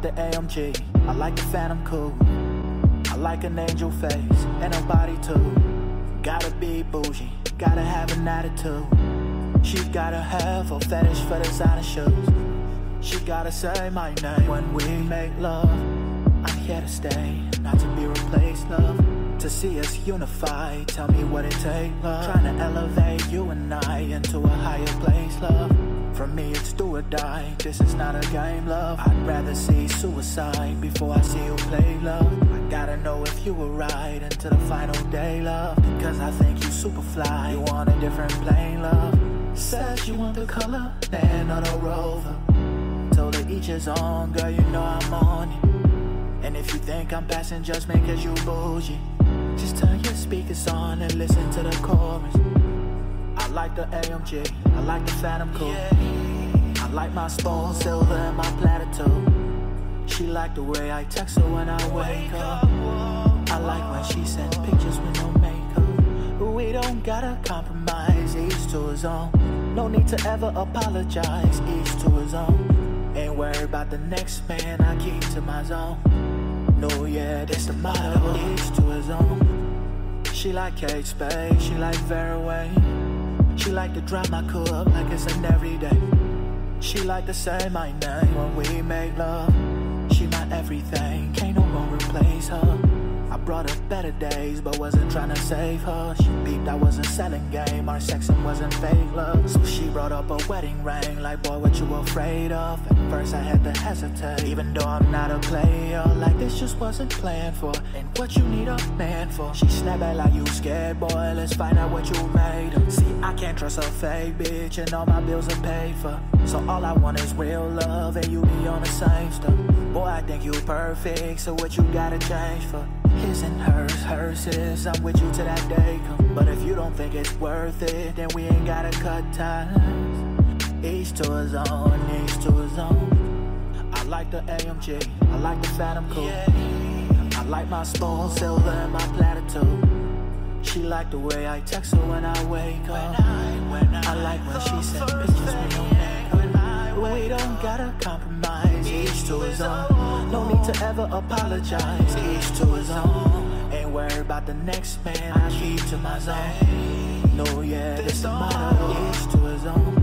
the AMG, I like the Phantom Coupe. I like an angel face and a body too. Gotta be bougie, gotta have an attitude. She gotta have a fetish for designer shoes. She gotta say my name when we make love. I'm here to stay, not to be replaced, love. To see us unified, tell me what it takes, love. Trying to elevate you and I into a higher place, love. For me it's do or die, this is not a game, love. I'd rather see suicide before I see you play, love. I gotta know if you were right until the final day, love. Because I think you super fly, you on a different plane, love. Says you want the color, Land on a Rover. Told her each his own, girl, you know I'm on you. And if you think I'm passing judgment cause you bougie, just turn your speakers on and listen to the chorus. I like the AMG, I like the Phantom Coupe. I like my spoon silver and my platter too. She like the way I text her when I wake up. I like when she sends pictures with no makeup. We don't gotta compromise, each to his own. No need to ever apologize, each to his own. Ain't worried about the next man, I keep to my zone. No, yeah, that's the motto, each to his own. She like Kate Spade, she like Vera Wayne. She like to drive my cup like it's an everyday. She like to say my name when we make love. She my everything, can't no one replace her. I brought her better days, but wasn't trying to save her. She beeped I wasn't selling game, our sexing wasn't fake love. So she brought up a wedding ring, like boy what you afraid of? At first I had to hesitate, even though I'm not a player. Like this just wasn't planned for, and what you need a man for. She snapped back like you scared, boy, let's find out what you made of. See, I can't trust a fake bitch, and all my bills are paid for. So all I want is real love, and you be on the same stuff. Boy, I think you perfect, so what you gotta change for? His and hers, hers is, I'm with you till that day come. But if you don't think it's worth it, then we ain't gotta cut ties. Each to his own, each to his own. I like the AMG, I like the Phantom Coupe. I like my spoon silver and my platter too. She like the way I text her when I wake up. I like when she sends pictures with no makeup. We don't gotta compromise, each to his own. No need to ever apologize, each to his own. Ain't worried about the next man, I keep to my zone. No, yeah, this the motto, each to his own.